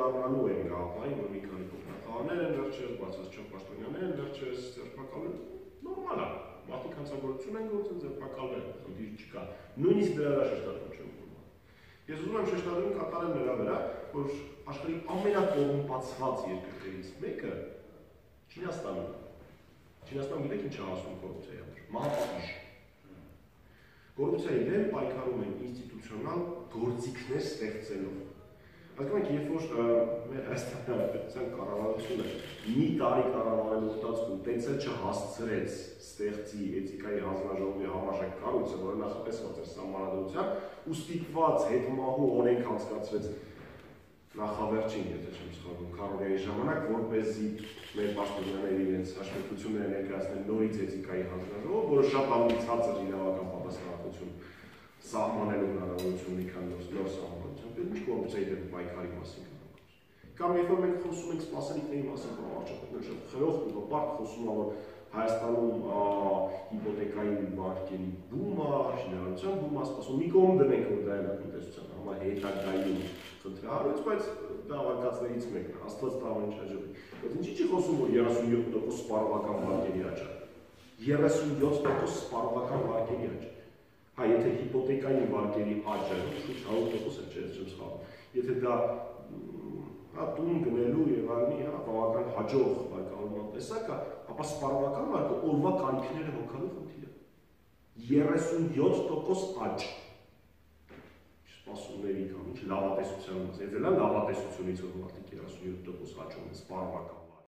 ժամանալու են գաղթային, որ մի քանի փոքրախաղներ են վերջերս, բացած չապաշտոնյաներ են վերջերս, ձերբակալվել, նորմալ է, մարդիկ հանցագործություն են գործել, ձերբակալվել, խնդիր չկա, նույնիսկ դրա շեշտադրում չեմ որում։ Ես ուզում եմ շեշտադրում կատարել նրա վրա, որ աշխարհի ամենակոռումպացված երկրներից մեկը Չինաստանն է։ Չինաստանը գիտեք ինչ է ասում կոռուպցիայի համար, մահապատիժ։ Կոռուպցիայի դեմ պայքարում են ինստիտուցիոնալ գործիքներ ստեղծելով։ Հասկանում եք, երբ որ մեր Հայաստանի Հանրապետության կառավարությունը մի տարի կառավարելու ընթացքում տենցել չհասցրեց ստեղծի էթիկայի հանձնաժողովի համարժեք կառույցը, որը նախատեսված էր սահմանադրությամբ, ու ստիպված հետմահու օրենք անցկացրեց նախավերջին, եթե չեմ սխալվում, քառորիայի ժամանակ, որպեսզի մեր պաշտոնյաները իրենց հաշվետվությունները ներկայացնեն նորից էթիկայի հանձնաժողով, որը շատ ավելի ցածր իրավական պատասխանատվություն սահմանելու հնարավորություն մի քանի նոր սահմանադրությամբ, ինչ կոռուպցիայի դեմ պայքարի մասին կամ երբ որ մենք խոսում ենք սպասելիքների մասին, վարչապետները շատ խրոխտ ու հպարտ խոսում է, որ Հայաստանում հիպոթեկային բանկերի բումը, շինարարության բումը, սպասում մի կողմ դնենք, որ դա է տնտեսության համար հետագայում խնդրահարույց, բայց դա ավարտածներից մեկն է, Աստված տաղ ինչ հաջողի։ Բայց ինչի՞ չի խոսում, որ 37% սպառողական բանկերի աճ է։ 37% սպառողական բանկերի աճ։ Հա, եթե հիպոթեկային բանկերի աճը շուրջ 100% է, չէ, չեմ սխալվում։ Եթե դա տուն գնելու եւ այլնի, բավական հաջող կառավարման տեսակ է, ապա սպառողական բանկը օրվա կանիքները հոգալու խնդիր է։ 37% աճ։ Սպասումների կամ ինչ լավատեսության մաս, եթե լավատեսությունից որ մարդիկ 37% աճում են սպառողական